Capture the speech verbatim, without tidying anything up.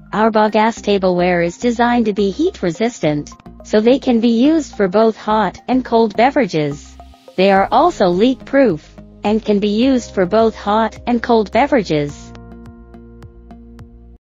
Our Bagasse tableware is designed to be heat resistant, so they can be used for both hot and cold beverages. They are also leak proof, and can be used for both hot and cold beverages.